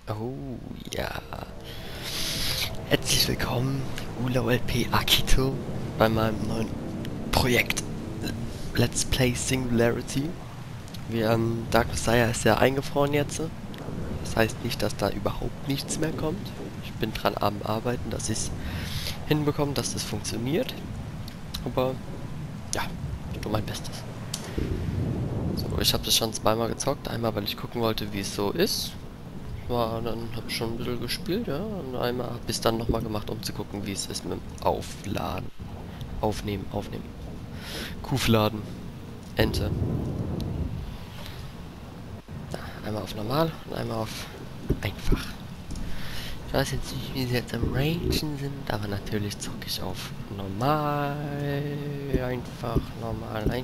Oh ja. Herzlich willkommen, ULP Akito, bei meinem neuen Projekt Let's Play Singularity. Dark Messiah ist ja eingefroren jetzt. Das heißt nicht, dass da überhaupt nichts mehr kommt. Ich bin dran am Arbeiten, dass ich es hinbekomme, dass das funktioniert. Aber ja, ich tue mein Bestes. So, ich habe das schon zweimal gezockt. Einmal, weil ich gucken wollte, wie es so ist. Dann habe ich schon ein bisschen gespielt, ja. Und einmal habe ich es dann nochmal gemacht, um zu gucken, wie es ist mit dem Aufladen. Aufnehmen. Kuhfladen. Ente. Ja, einmal auf normal und einmal auf einfach. Ich weiß jetzt nicht, wie sie jetzt am Rangen sind, aber natürlich zocke ich auf normal. Einfach.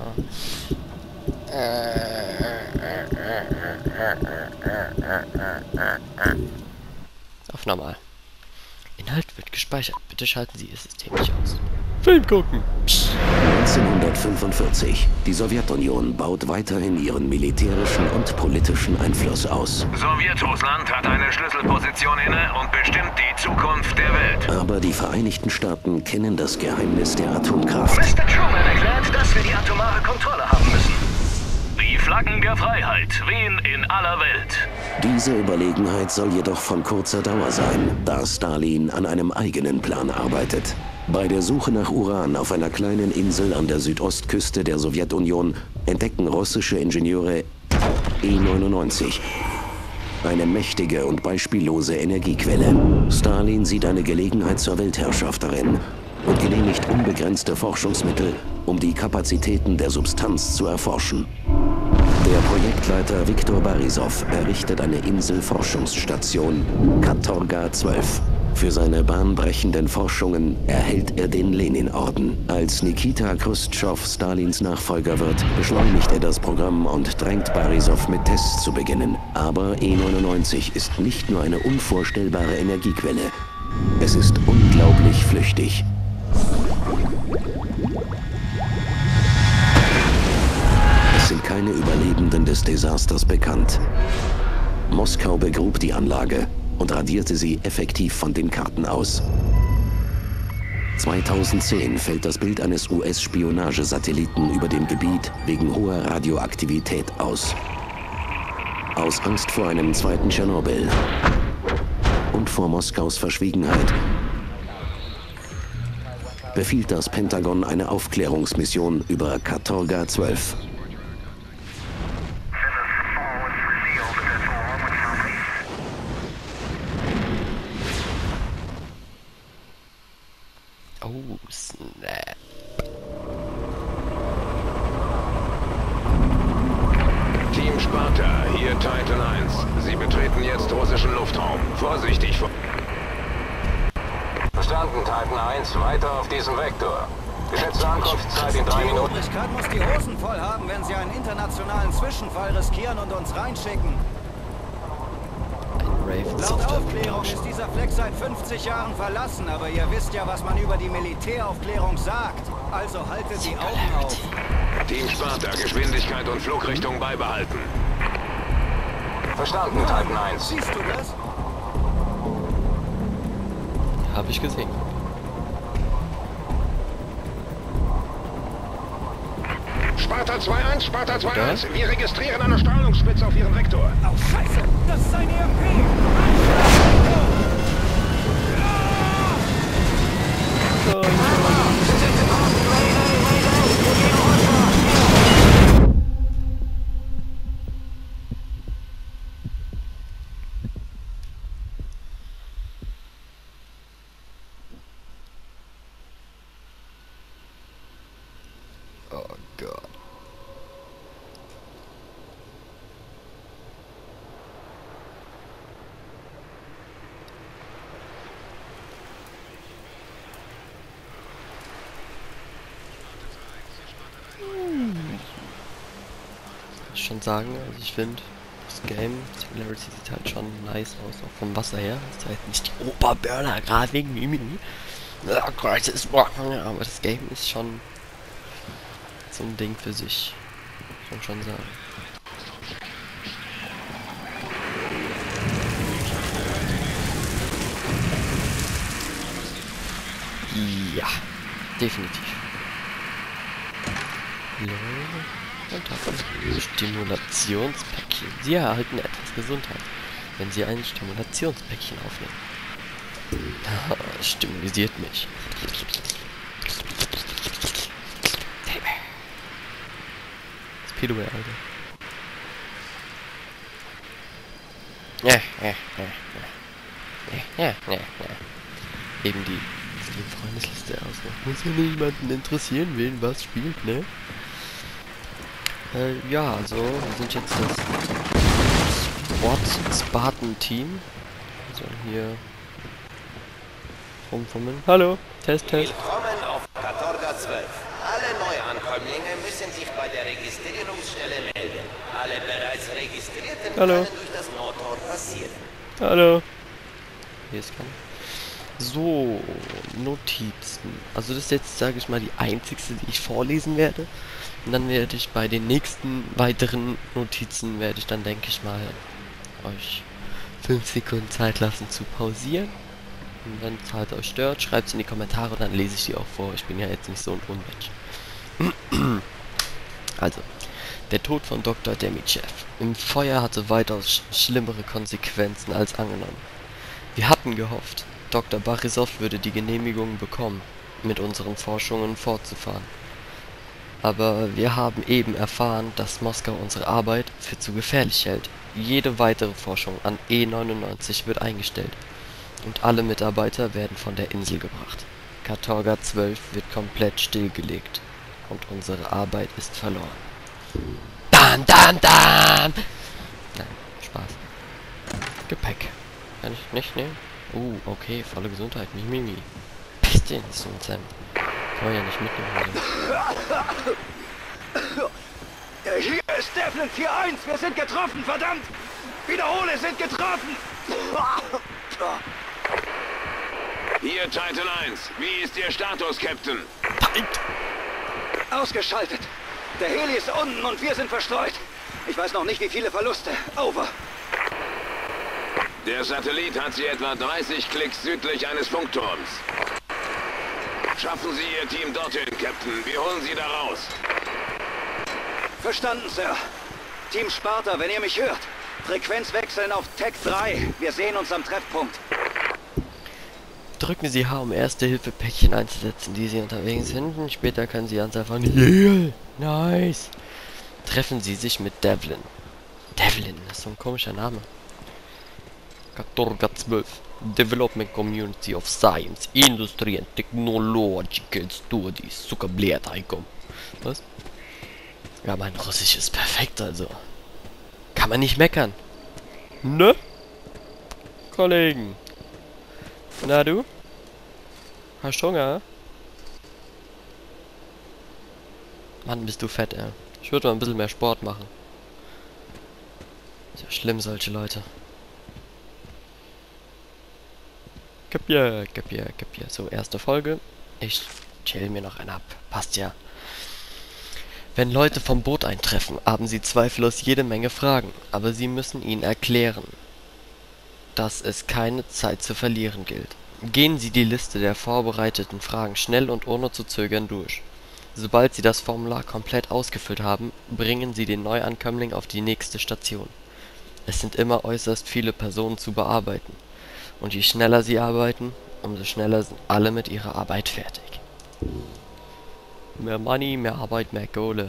Auf normal. Inhalt wird gespeichert. Bitte schalten Sie Ihr System nicht aus. Film gucken. 1945. Die Sowjetunion baut weiterhin ihren militärischen und politischen Einfluss aus. Sowjetrussland hat eine Schlüsselposition inne und bestimmt die Zukunft der Welt. Aber die Vereinigten Staaten kennen das Geheimnis der Atomkraft. Mr. Truman erklärt, dass wir die atomare Kontrolle haben müssen. Die Flaggen der Freiheit wehen in aller Welt. Diese Überlegenheit soll jedoch von kurzer Dauer sein, da Stalin an einem eigenen Plan arbeitet. Bei der Suche nach Uran auf einer kleinen Insel an der Südostküste der Sowjetunion entdecken russische Ingenieure E99. Eine mächtige und beispiellose Energiequelle. Stalin sieht eine Gelegenheit zur Weltherrschaft darin und genehmigt unbegrenzte Forschungsmittel, um die Kapazitäten der Substanz zu erforschen. Der Projektleiter Viktor Barisov errichtet eine Inselforschungsstation, Katorga 12. Für seine bahnbrechenden Forschungen erhält er den Lenin-Orden. Als Nikita Chruschtschow Stalins Nachfolger wird, beschleunigt er das Programm und drängt Barisov mit Tests zu beginnen. Aber E99 ist nicht nur eine unvorstellbare Energiequelle. Es ist unglaublich flüchtig. Es sind keine Überlebenden des Desasters bekannt. Moskau begrub die Anlage und radierte sie effektiv von den Karten aus. 2010 fällt das Bild eines US-Spionagesatelliten über dem Gebiet wegen hoher Radioaktivität aus. Aus Angst vor einem zweiten Tschernobyl und vor Moskaus Verschwiegenheit befiehlt das Pentagon eine Aufklärungsmission über Katorga 12. Oh, snap. Team Sparta, hier Titan 1. Sie betreten jetzt russischen Luftraum. Vorsichtig vor... Verstanden, Titan 1. Weiter auf diesem Vektor. Geschätzte Ankunftszeit in 3 Die Minuten. Obrigkeit muss die Hosen voll haben, wenn sie einen internationalen Zwischenfall riskieren und uns reinschicken. Raven Laut Software Aufklärung ist dieser Fleck seit 50 Jahren verlassen, aber ihr wisst ja, was man über die Militäraufklärung sagt. Also haltet die Augen auf. Team Sparta, Geschwindigkeit und Flugrichtung beibehalten. Verstanden, Titan 1. Siehst du das? habe ich gesehen. Sparta 2-1, Sparta 2-1. Wir registrieren eine Strahlungsspitze auf Ihrem Vektor. Oh, Scheiße! Das ist ein EMP! Oh Gott. Ich schon sagen, also ich finde, das Game Singularity sieht halt schon nice aus, auch vom Wasser her. Das ist halt nicht die Oberburner-Grafik, aber das Game ist schon so ein Ding für sich. Kann man schon sagen. Ja, definitiv. Stimulationspäckchen. Sie erhalten etwas Gesundheit, wenn Sie ein Stimulationspäckchen aufnehmen. Das stimulisiert mich. Das Pedo-Ware, Alter. Eben die Freundesliste ausmachen. Muss ja niemanden interessieren, wen was spielt, ne? Ja, also, wir sind jetzt das Spartan-Team. Also hier rumfummeln. Hallo, Test. Willkommen auf Katorga 12. Alle Neuankömmlinge müssen sich bei der Registrierungsstelle melden. Alle bereits Registrierten können durch das Nordtor passieren. Hallo. Hier ist keiner. So, Notizen. Also das ist jetzt, sage ich mal, die einzigste, die ich vorlesen werde. Und dann werde ich bei den nächsten weiteren Notizen, werde ich dann, denke ich mal, euch 5 Sekunden Zeit lassen zu pausieren. Und wenn es halt euch stört, schreibt es in die Kommentare und dann lese ich die auch vor. Ich bin ja jetzt nicht so ein Unmensch. Also, der Tod von Dr. Demichev im Feuer hatte weitaus schlimmere Konsequenzen als angenommen. Wir hatten gehofft, Dr. Barisov würde die Genehmigung bekommen, mit unseren Forschungen fortzufahren. Aber wir haben eben erfahren, dass Moskau unsere Arbeit für zu gefährlich hält. Jede weitere Forschung an E99 wird eingestellt. Und alle Mitarbeiter werden von der Insel gebracht. Katorga 12 wird komplett stillgelegt. Und unsere Arbeit ist verloren. Dan! Nein, Spaß. Gepäck. Kann ich nicht nehmen? Okay, volle Gesundheit. Mimimi. Pech den, so ein Sam. Kann man ja nicht mitnehmen. Hier ist Devlin 4-1. Wir sind getroffen, verdammt! Wiederhole, sind getroffen! Hier, Titan 1. Wie ist Ihr Status, Captain? Ausgeschaltet. Der Heli ist unten und wir sind verstreut. Ich weiß noch nicht, wie viele Verluste. Over. Der Satellit hat Sie etwa 30 Klicks südlich eines Funkturms. Schaffen Sie Ihr Team dorthin, Captain. Wir holen Sie da raus. Verstanden, Sir. Team Sparta, wenn ihr mich hört. Frequenz wechseln auf Tech 3. Wir sehen uns am Treffpunkt. Drücken Sie H, um Erste-Hilfe-Päckchen einzusetzen, die Sie unterwegs finden. Später können Sie anzeigen. Yeah, nice. Treffen Sie sich mit Devlin. Devlin, das ist so ein komischer Name. Katorga 12. Development Community of Science, Industry and Technological Studies. Сука, блядь, Айком. Was? Ja, mein Russisch ist perfekt, also. Kann man nicht meckern. Ne? Kollegen. Na du? Hast du Hunger? Mann, bist du fett, ey. Ich würde mal ein bisschen mehr Sport machen. Ist ja schlimm, solche Leute. Kapier. So, erste Folge. Ich chill mir noch einen ab. Passt ja. Wenn Leute vom Boot eintreffen, haben sie zweifellos jede Menge Fragen. Aber sie müssen ihnen erklären, dass es keine Zeit zu verlieren gilt. Gehen Sie die Liste der vorbereiteten Fragen schnell und ohne zu zögern durch. Sobald Sie das Formular komplett ausgefüllt haben, bringen Sie den Neuankömmling auf die nächste Station. Es sind immer äußerst viele Personen zu bearbeiten. Und je schneller Sie arbeiten, umso schneller sind alle mit ihrer Arbeit fertig. Mehr Money, mehr Arbeit, mehr Kohle.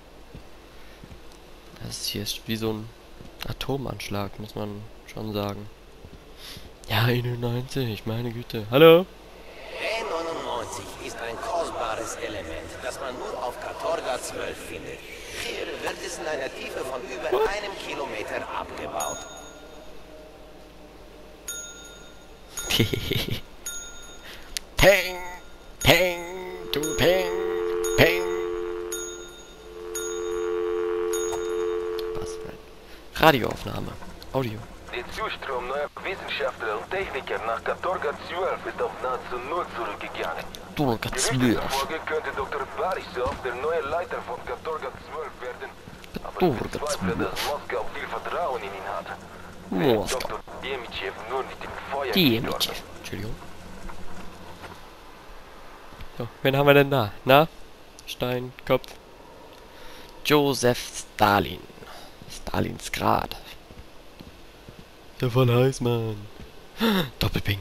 Das hier ist wie so ein Atomanschlag, muss man schon sagen. Ja, 91, meine Güte. Hallo? E99 ist ein kostbares Element, das man nur auf Katorga 12 findet. Hier wird es in einer Tiefe von über 1 Kilometer abgebaut. Peng, peng, du peng, peng. Was? Radioaufnahme. Audio. Der Zustrom neuer Wissenschaftler und Techniker nach Katorga 12 ist auf nahezu null zurückgegangen. Katorga 12. Gerüchten zufolge könnte Dr. Barisov der neue Leiter von Katorga 12 werden. Aber ich bezweifle, dass Moskau viel Vertrauen in ihn hat. Wenn Dr. Demichev nur nicht im Feuer Demichev. Entschuldigung. So, wen haben wir denn da? Na? Steinkopf. Josef Stalin. Stalinsgrad. Der von Heißmann. Doppelping.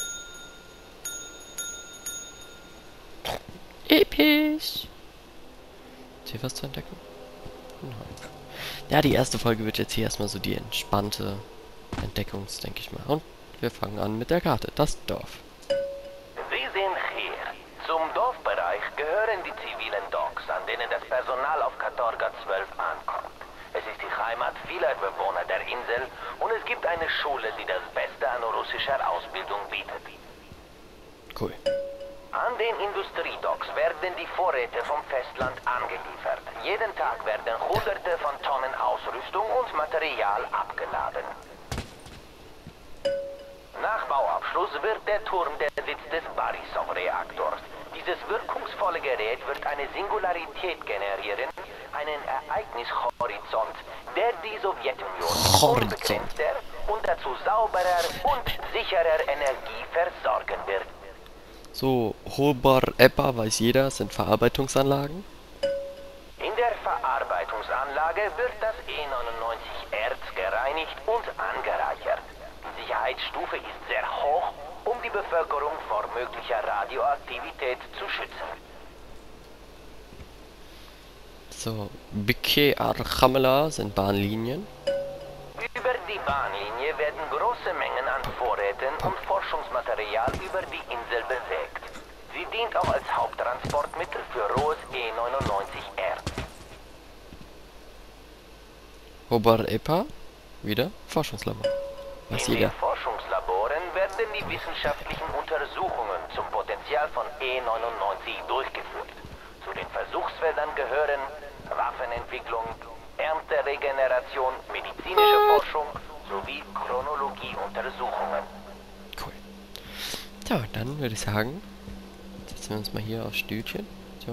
Episch. Ist hier was zu entdecken? Nein. Ja, die erste Folge wird jetzt hier erstmal so die entspannte denke ich mal. Und wir fangen an mit der Karte. Das Dorf. Sie sind hier. Zum Dorfbereich gehören die zivilen Docks, an denen das Personal auf Katorga 12 ankommt. Es ist die Heimat vieler Bewohner der Insel und es gibt eine Schule, die das Beste an russischer Ausbildung bietet. Cool. An den Industriedocks werden die Vorräte vom Festland angeliefert. Jeden Tag werden Hunderte von Tonnen Ausrüstung und Material abgeladen. Nach Bauabschluss wird der Turm der Sitz des Borisov-Reaktors. Dieses wirkungsvolle Gerät wird eine Singularität generieren, einen Ereignishorizont, der die Sowjetunion unbegrenzter und dazu sauberer und sicherer Energie versorgen wird. So, Hobar Epa weiß jeder, sind Verarbeitungsanlagen. In der Verarbeitungsanlage wird das E99-Erz gereinigt und angereichert. Die Sicherheitsstufe ist sehr hoch, um die Bevölkerung vor möglicher Radioaktivität zu schützen. So, Bike Archamela sind Bahnlinien. Über die Bahnlinie werden große Mengen an Vorräten und Forschungsmaterial über die Insel bewegt. Sie dient auch als Haupttransportmittel für rohes E99-Erz. Hobar Epa, wieder Forschungslabor. Was In jeder. den Forschungslaboren werden die wissenschaftlichen Untersuchungen zum Potenzial von E99 durchgeführt. Zu den Versuchsfeldern gehören Waffenentwicklung, Ernteregeneration, medizinische Forschung sowie Chronologieuntersuchungen. Cool. Ja, dann würde ich sagen, setzen wir uns mal hier aufs Stühlchen. So.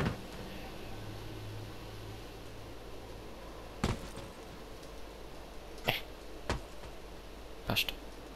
Passt.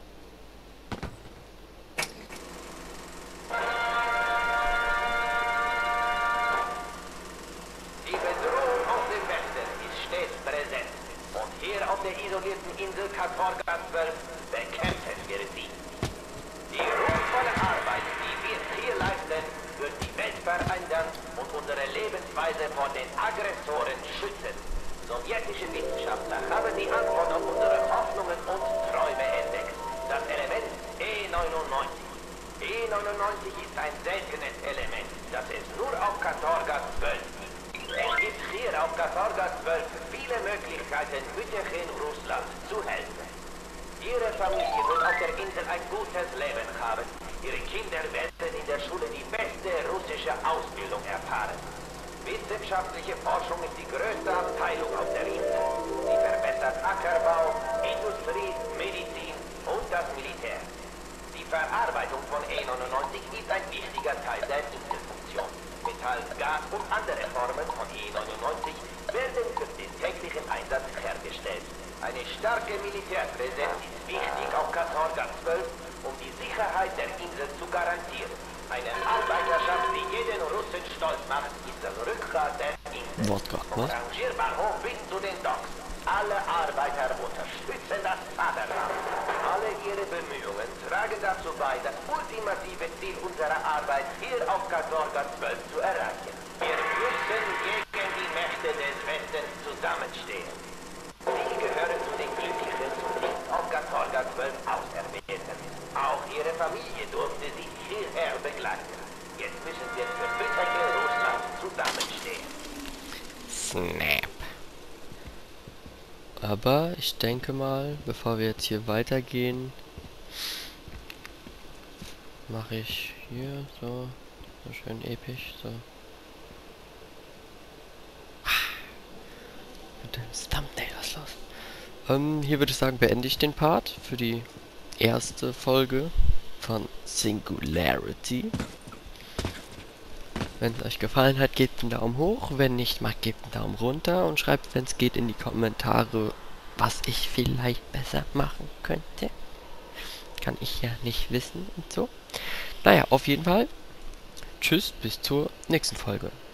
Die Bedrohung aus dem Westen ist stets präsent. Und hier auf der isolierten Insel Katorga 12 bekämpfen wir sie. Die ruhmvolle Arbeit, die wir hier leisten, wird die Welt verändern und unsere Lebensweise vor den Aggressoren schützen. Sowjetische Wissenschaftler haben die Antwort auf unsere Hoffnungen und Träume entdeckt. Das Element E99. E99 ist ein seltenes Element, das es nur auf Katorga 12 gibt. Es gibt hier auf Katorga 12 viele Möglichkeiten, Müttern in Russland zu helfen. Ihre Familie wird auf der Insel ein gutes Leben haben. Ihre Kinder werden in der Schule die beste russische Ausbildung erfahren. Wissenschaftliche Forschung ist die größte Abteilung auf der Insel. Sie verbessert Ackerbau, Industrie, Medizin und das Militär. Die Verarbeitung von E99 ist ein wichtiger Teil der Inselfunktion. Metall, Gas und andere Formen von E99 werden für den täglichen Einsatz hergestellt. Eine starke Militärpräsenz ist wichtig auf Katorga 12, um die Sicherheit der Insel zu garantieren. Eine Arbeiterschaft, die jeden Russen stolz macht, ist das Rückgrat der Insel. Vom Rangierbahnhof bis zu den Docks. Alle Arbeiter unterstützen das Vaterland. Alle ihre Bemühungen tragen dazu bei, das ultimative Ziel unserer Arbeit hier auf Katorga 12 zu erreichen. Wir müssen gegen die Mächte des Westens zusammenstehen. Sie gehören zu den Glücklichen und nicht auf Katorga 12 Auserwählten. Auch ihre Familie durfte sie hierher begleiten. Jetzt müssen wir für Mütter Russland zusammenstehen. Snap. Aber ich denke mal, bevor wir jetzt hier weitergehen, mache ich hier so schön episch, so. Mit dem Thumbnail, was ist los? Hier würde ich sagen, beende ich den Part für die erste Folge von Singularity. Wenn es euch gefallen hat, gebt einen Daumen hoch. Wenn nicht, gebt einen Daumen runter und schreibt, wenn es geht, in die Kommentare, was ich vielleicht besser machen könnte. Kann ich ja nicht wissen und so. Naja, auf jeden Fall. tschüss, bis zur nächsten Folge.